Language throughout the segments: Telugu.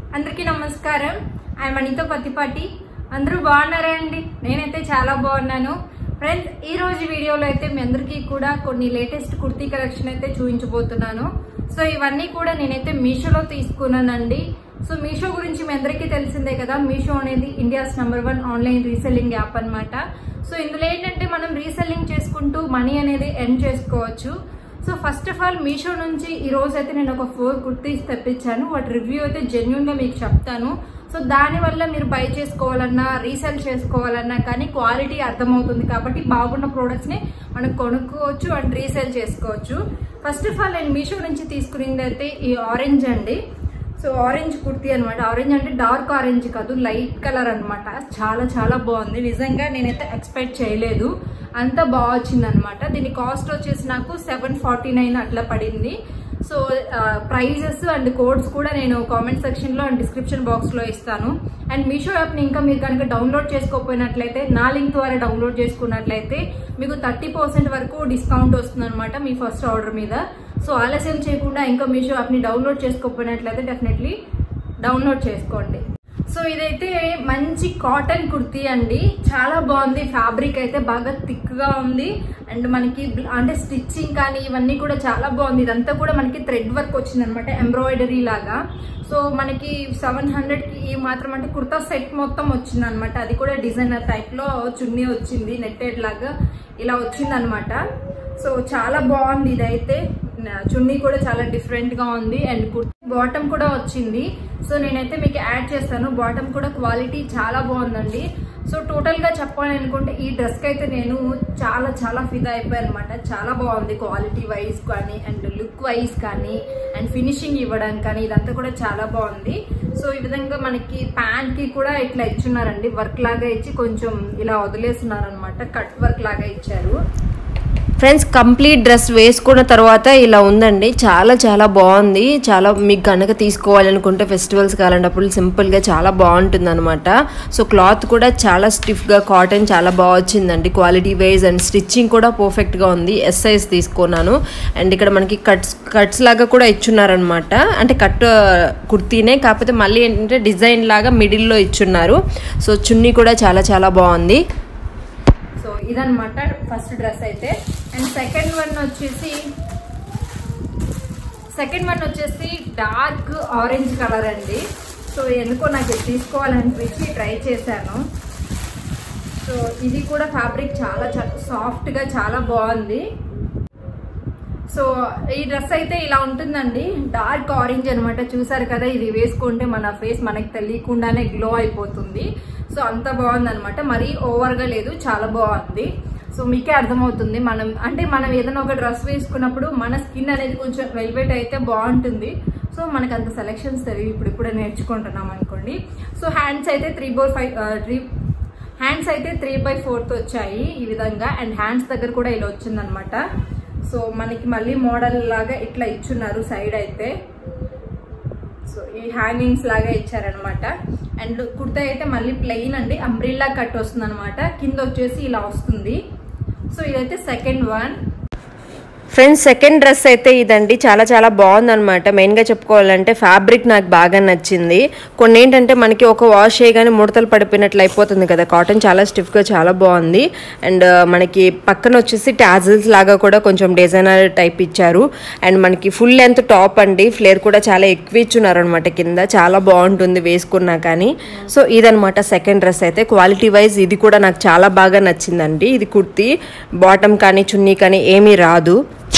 అందరికీ నమస్కారం. ఐఎమ్ అనిత పత్తిపాటి. అందరూ బాగున్నారా అండి? నేనైతే చాలా బాగున్నాను. ఫ్రెండ్స్, ఈ రోజు వీడియోలో అయితే మీ అందరికీ కూడా కొన్ని లేటెస్ట్ కుర్తీ కలెక్షన్ అయితే చూపించబోతున్నాను. సో ఇవన్నీ కూడా నేనైతే మీషోలో తీసుకున్నానండి. సో మీషో గురించి మీ అందరికీ తెలిసిందే కదా. మీషో అనేది ఇండియాస్ #1 ఆన్లైన్ రీసెల్లింగ్ యాప్ అన్నమాట. సో ఇందులో ఏంటంటే మనం రీసెల్లింగ్ చేసుకుంటూ మనీ అనేది ఎర్న్ చేసుకోవచ్చు. So first of all Meesho నుంచి ఈ రోజు అయితే నేను ఒక 4 కుర్తీస్ తెప్పించాను. వాటి రివ్యూ అయితే జెన్యూన్ గా మీకు చెప్తాను. సో దానివల్ల మీరు బై చేసుకోవాలన్నా రీసెల్ చేసుకోవాలన్నా కానీ క్వాలిటీ అర్థమవుతుంది కాబట్టి బాగున్న ప్రోడక్ట్స్ ని మనం కొనుక్కోవచ్చు అండ్ రీసెల్ చేసుకోవచ్చు. ఫస్ట్ ఆఫ్ ఆల్ నేను మీషో నుంచి తీసుకునేది అయితే ఈ ఆరెంజ్ అండి. సో ఆరెంజ్ కుర్తీ అనమాట. ఆరెంజ్ అంటే డార్క్ ఆరెంజ్ కాదు, లైట్ కలర్ అనమాట. చాలా చాలా బాగుంది. నిజంగా నేనైతే ఎక్స్పెక్ట్ చేయలేదు, అంత బాగా వచ్చింది అనమాట. దీని కాస్ట్ వచ్చేసి నాకు 749 అట్లా పడింది. సో ప్రైజెస్ అండ్ కోడ్స్ కూడా నేను కామెంట్ సెక్షన్ లో అండ్ డిస్క్రిప్షన్ బాక్స్ లో ఇస్తాను. అండ్ మీషో యాప్ ని ఇంకా మీరు కనుక డౌన్లోడ్ చేసుకోకపోయినట్లయితే నా లింక్ ద్వారా డౌన్లోడ్ చేసుకున్నట్లయితే మీకు 30% వరకు డిస్కౌంట్ వస్తుంది అనమాట మీ ఫస్ట్ ఆర్డర్ మీద. సో ఆలస్యం చేయకుండా ఇంకా మీషో యాప్ ని డౌన్లోడ్ చేసుకోకపోయినట్లయితే డెఫినెట్లీ డౌన్లోడ్ చేసుకోండి. సో ఇదైతే మంచి కాటన్ కుర్తీ అండి. చాలా బాగుంది. ఫ్యాబ్రిక్ అయితే బాగా థిక్ గా ఉంది అండ్ మనకి అంటే స్టిచ్చింగ్ కానీ ఇవన్నీ కూడా చాలా బాగుంది. ఇదంతా కూడా మనకి థ్రెడ్ వర్క్ వచ్చింది అనమాట, ఎంబ్రాయిడరీ లాగా. సో మనకి 700 కి మాత్రం అంటే కుర్తా సెట్ మొత్తం వచ్చింది అనమాట. అది కూడా డిజైనర్ టైప్ లో చున్నీ వచ్చింది, నెట్టెడ్ లాగా ఇలా వచ్చింది అనమాట. సో చాలా బాగుంది. ఇదైతే చున్నీ కూడా చాలా డిఫరెంట్ గా ఉంది అండ్ కుర్తీ బాటమ్ కూడా వచ్చింది. సో నేనైతే మీకు యాడ్ చేస్తాను. బాటమ్ కూడా క్వాలిటీ చాలా బాగుందండి. సో టోటల్ గా చెప్పాలి అనుకుంటే ఈ డ్రెస్ కి అయితే నేను చాలా చాలా ఫిదా అయిపోయాను అనమాట. చాలా బాగుంది క్వాలిటీ వైజ్ కానీ అండ్ లుక్ వైజ్ కానీ అండ్ ఫినిషింగ్ ఇవ్వడానికి కానీ ఇదంతా కూడా చాలా బాగుంది. సో ఈ విధంగా మనకి ప్యాంట్ కి కూడా ఇట్లా ఇచ్చున్నారండి, వర్క్ లాగా ఇచ్చి కొంచెం ఇలా వదిలేస్తున్నారు అనమాట, కట్ వర్క్ లాగా ఇచ్చారు. ఫ్రెండ్స్, కంప్లీట్ డ్రెస్ వేసుకున్న తర్వాత ఇలా ఉందండి. చాలా చాలా బాగుంది. చాలా మీకు కనుక తీసుకోవాలనుకుంటే ఫెస్టివల్స్ కావాలన్నప్పుడు సింపుల్గా చాలా బాగుంటుంది అనమాట. సో క్లాత్ కూడా చాలా స్టిఫ్గా కాటన్ చాలా బాగా వచ్చిందండి క్వాలిటీ వైజ్ అండ్ స్టిచ్చింగ్ కూడా పర్ఫెక్ట్గా ఉంది. ఎస్ సైజ్ తీసుకున్నాను అండ్ ఇక్కడ మనకి కట్స్ లాగా కూడా ఇచ్చున్నారనమాట. అంటే కట్ కుర్తీనే, కాకపోతే మళ్ళీ ఏంటంటే డిజైన్ లాగా మిడిల్లో ఇచ్చున్నారు. సో చున్నీ కూడా చాలా చాలా బాగుంది. సో ఇదన్నమాట ఫస్ట్ డ్రెస్ అయితే. అండ్ సెకండ్ వన్ వచ్చేసి డార్క్ ఆరెంజ్ కలర్ అండి. సో ఎందుకో నాకు ఇది తీసుకోవాలనిపించి ట్రై చేశాను. సో ఇది కూడా ఫ్యాబ్రిక్ చాలా సాఫ్ట్ గా చాలా బాగుంది. సో ఈ డ్రెస్ అయితే ఇలా ఉంటుందండి, డార్క్ ఆరెంజ్ అనమాట. చూసారు కదా, ఇది వేసుకుంటే మన ఫేస్ మనకి తెలియకుండానే గ్లో అయిపోతుంది. సో అంత బాగుంది అనమాట. మరీ ఓవర్ గా లేదు, చాలా బాగుంది. సో మీకే అర్థమవుతుంది. మనం ఏదైనా ఒక డ్రెస్ వేసుకున్నప్పుడు మన స్కిన్ అనేది కొంచెం వెల్వెట్ అయితే బాగుంటుంది. సో మనకు అంత సెలెక్షన్స్ తెలియదు, ఇప్పుడే నేర్చుకుంటున్నాం అనుకోండి. సో హ్యాండ్స్ అయితే 3/4 వచ్చాయి ఈ విధంగా. అండ్ హ్యాండ్స్ దగ్గర కూడా ఇలా వచ్చిందనమాట. సో మనకి మళ్ళీ మోడల్ లాగా ఇట్లా ఇచ్చున్నారు సైడ్ అయితే. సో ఈ హ్యాంగింగ్స్ లాగా ఇచ్చారనమాట. అండ్ కుర్తా అయితే మళ్ళీ ప్లెయిన్ అండి, అంబ్రిల్లా కట్ వస్తుంది అనమాట. కింద వచ్చేసి ఇలా వస్తుంది. సో ఇదైతే second one. Friends, second dress అయితే ఇదండి. చాలా చాలా బాగుందనమాట. మెయిన్గా చెప్పుకోవాలంటే ఫ్యాబ్రిక్ నాకు బాగా నచ్చింది. కొన్ని ఏంటంటే మనకి ఒక వాష్ చేయగానే ముడతలు పడిపోయినట్లు అయిపోతుంది కదా. కాటన్ చాలా స్టిఫ్గా చాలా బాగుంది. అండ్ మనకి పక్కన వచ్చేసి టాజిల్స్ లాగా కూడా కొంచెం డిజైనర్ టైప్ ఇచ్చారు. అండ్ మనకి ఫుల్ లెంత్ టాప్ అండి. ఫ్లేర్ కూడా చాలా ఎక్కువ ఇచ్చున్నారు అనమాట కింద. చాలా బాగుంటుంది వేసుకున్నా కానీ. సో ఇదనమాట సెకండ్ డ్రెస్ అయితే. క్వాలిటీ వైజ్ ఇది కూడా నాకు చాలా బాగా నచ్చిందండి. ఇది కుర్తీ బాటమ్ కానీ చున్నీ కానీ ఏమీ రాదు.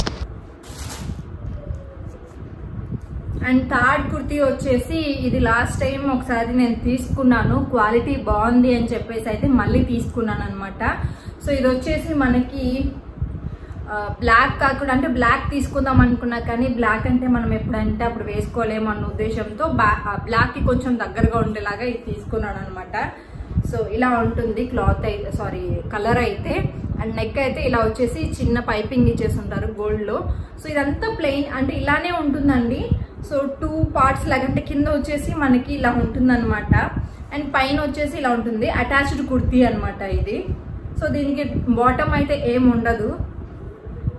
అండ్ థర్డ్ కుర్తీ వచ్చేసి ఇది లాస్ట్ టైం ఒకసారి నేను తీసుకున్నాను, క్వాలిటీ బాగుంది అని చెప్పేసి అయితే మళ్ళీ తీసుకున్నాను అనమాట. సో ఇది వచ్చేసి మనకి బ్లాక్ కాకుండా, అంటే బ్లాక్ తీసుకుందాం అనుకున్నా కానీ బ్లాక్ అంటే మనం ఎప్పుడంటే అప్పుడు వేసుకోలేము అన్న ఉద్దేశంతో బ్లాక్ కి కొంచెం దగ్గరగా ఉండేలాగా ఇది తీసుకున్నాను అనమాట. సో ఇలా ఉంటుంది క్లాత్ అయితే, కలర్ అయితే. అండ్ నెక్ అయితే ఇలా వచ్చేసి చిన్న పైపింగ్ ఇచ్చేసి ఉంటారు గోల్డ్ లో. సో ఇదంతా ప్లెయిన్ అంటే ఇలానే ఉంటుందండి. సో 2 పార్ట్స్ లాగా, అంటే కింద వచ్చేసి మనకి ఇలా ఉంటుంది అనమాట అండ్ పైన వచ్చేసి ఇలా ఉంటుంది. అటాచ్డ్ కుర్తీ అనమాట ఇది. సో దీనికి బాటమ్ అయితే ఏం ఉండదు.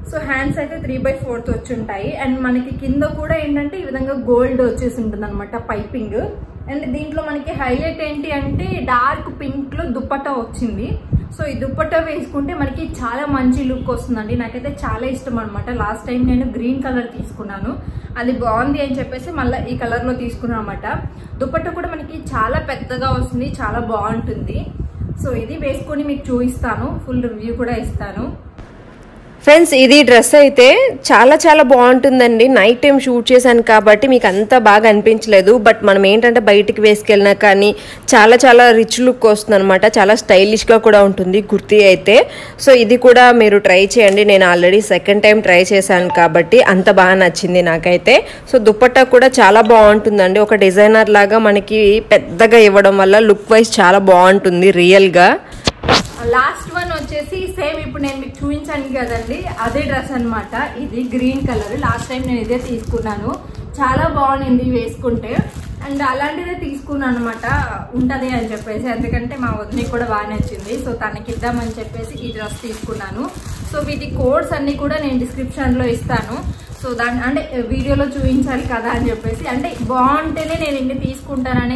సో హ్యాండ్స్ అయితే 3/4 వచ్చి ఉంటాయి. అండ్ మనకి కింద కూడా ఏంటంటే ఈ విధంగా గోల్డ్ వచ్చేసి ఉంటుంది అనమాట పైపింగ్. అండ్ దీంట్లో మనకి హైలైట్ ఏంటి అంటే డార్క్ పింక్ లో దుప్పట్టా వచ్చింది. సో ఈ దుప్పట్టా వేసుకుంటే మనకి చాలా మంచి లుక్ వస్తుందండి. నాకైతే చాలా ఇష్టం అనమాట. లాస్ట్ టైం నేను గ్రీన్ కలర్ తీసుకున్నాను, అది బాగుంది అని చెప్పేసి మళ్ళీ ఈ కలర్ లో తీసుకున్నాను అనమాట. దుప్పట్టా కూడా మనకి చాలా పెద్దగా వస్తుంది, చాలా బాగుంటుంది. సో ఇది వేసుకొని మీకు చూపిస్తాను, ఫుల్ రివ్యూ కూడా ఇస్తాను. ఫ్రెండ్స్ ఇది డ్రెస్ అయితే చాలా చాలా బాగుంటుందండి. నైట్ టైం షూట్ చేశాను కాబట్టి మీకు అంత బాగా అనిపించలేదు. బట్ మనం ఏంటంటే బయటికి వేసుకెళ్ళినా కానీ చాలా చాలా రిచ్ లుక్ వస్తుంది అనమాట. చాలా స్టైలిష్గా కూడా ఉంటుంది కుర్తీ అయితే. సో ఇది కూడా మీరు ట్రై చేయండి. నేను ఆల్రెడీ సెకండ్ టైం ట్రై చేశాను కాబట్టి అంత బాగా నచ్చింది నాకైతే. సో దుప్పట్టా కూడా చాలా బాగుంటుందండి. ఒక డిజైనర్ లాగా మనకి పెద్దగా ఇవ్వడం వల్ల లుక్ వైజ్ చాలా బాగుంటుంది రియల్గా. లాస్ట్ వన్ వచ్చేసి సేమ్ ఇప్పుడు నేను మీకు చూపించాను కదండి, అదే డ్రెస్ అనమాట. ఇది గ్రీన్ కలర్. లాస్ట్ టైం నేను ఇదే తీసుకున్నాను, చాలా బాగుంది వేసుకుంటే. అండ్ అలాంటిదే తీసుకున్నాను అనమాట, ఉంటది అని చెప్పేసి. ఎందుకంటే మా వదినకి కూడా బాగా నచ్చింది, సో తనకి ఇద్దామని చెప్పేసి ఈ డ్రెస్ తీసుకున్నాను. సో వీటి కోడ్స్ అన్ని కూడా నేను డిస్క్రిప్షన్ లో ఇస్తాను. సో దాని అంటే వీడియోలో చూపించాలి కదా అని చెప్పేసి, అంటే బాగుంటేనే నేను ఇన్ని తీసుకుంటానని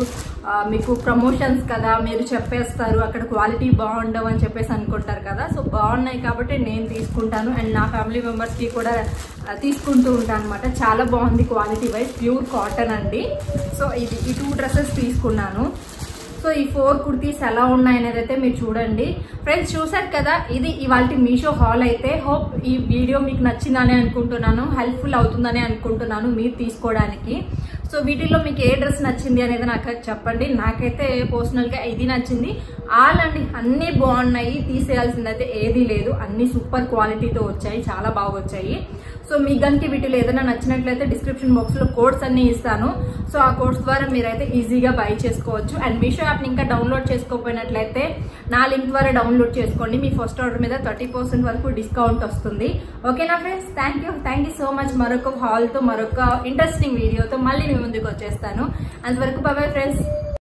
మీకు ప్రమోషన్స్ కదా, మీరు చెప్పేస్తారు అక్కడ క్వాలిటీ బాగుండవు అని చెప్పేసి అనుకుంటారు కదా. సో బాగున్నాయి కాబట్టి నేను తీసుకుంటాను. అండ్ నా ఫ్యామిలీ మెంబర్స్కి కూడా తీసుకుంటూ ఉంటాను అనమాట. చాలా బాగుంది క్వాలిటీ వైజ్, ప్యూర్ కాటన్ అండి. సో ఈ 2 డ్రెస్సెస్ తీసుకున్నాను. సో ఈ 4 కుర్తీస్ ఎలా ఉన్నాయి అనేది అయితే మీరు చూడండి. ఫ్రెండ్స్ చూసారు కదా, ఇది ఇవాళ మీషో హాల్ అయితే. హోప్ ఈ వీడియో మీకు నచ్చిందని అనుకుంటున్నాను, హెల్ప్ఫుల్ అవుతుందని అనుకుంటున్నాను మీరు తీసుకోవడానికి. సో వీటిల్లో మీకు ఏ డ్రెస్ నచ్చింది అనేది నాకు చెప్పండి. నాకైతే పర్సనల్గా ఇది నచ్చింది. ఆల్ అండి అన్నీ బాగున్నాయి, తీసేయాల్సింది అయితే ఏదీ లేదు. అన్ని సూపర్ క్వాలిటీతో వచ్చాయి, చాలా బాగా వచ్చాయి. సో మీకు కనుక వీటిలో ఏదైనా నచ్చినట్లయితే డిస్క్రిప్షన్ బాక్స్ లో కోడ్స్ అన్ని ఇస్తాను. సో ఆ కోడ్స్ ద్వారా మీరైతే ఈజీగా బై చేసుకోవచ్చు. అండ్ మీషో యాప్ ని ఇంకా డౌన్లోడ్ చేసుకోకపోయినట్లయితే నా లింక్ ద్వారా డౌన్లోడ్ చేసుకోండి. మీ ఫస్ట్ ఆర్డర్ మీద 30% వరకు డిస్కౌంట్ వస్తుంది. ఓకేనా friends, thank you so much. మరొక హాల్ తో మరొక ఇంట్రెస్టింగ్ వీడియోతో మళ్ళీ మీ ముందుకు వచ్చేస్తాను. అంతవరకు బాయ్ ఫ్రెండ్స్.